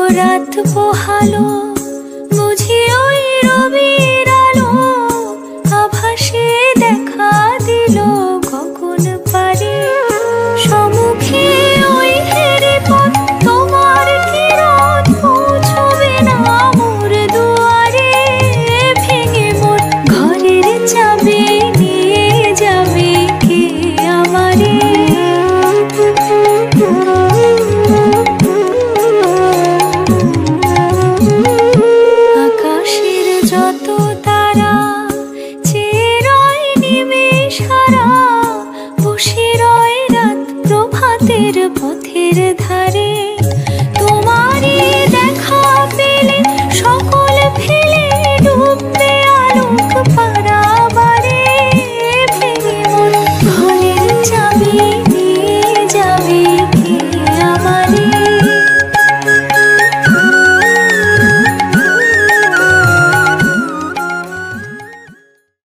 রাত পোহালো, বুঝি ওই রবির আলো আভাসে দেখা দিল গগন পারে। সম্মুখে ওই হেরি পথ, তোমার কিরণ পৌঁছবে না মোর দুয়ারে। ভেঙে মোর ঘরের চাবি নিয়ে যাবে কে আমারে। আকাশের যত তারা চেয়ে রয় নিমেষ হারা, বসে রয় রাত প্রভাতের পথের ধারে। তোমারই দেখা পেলে সকল ফেলে ডুববে আলোক পারাবারে। ভেঙে মোর ঘরের চাবি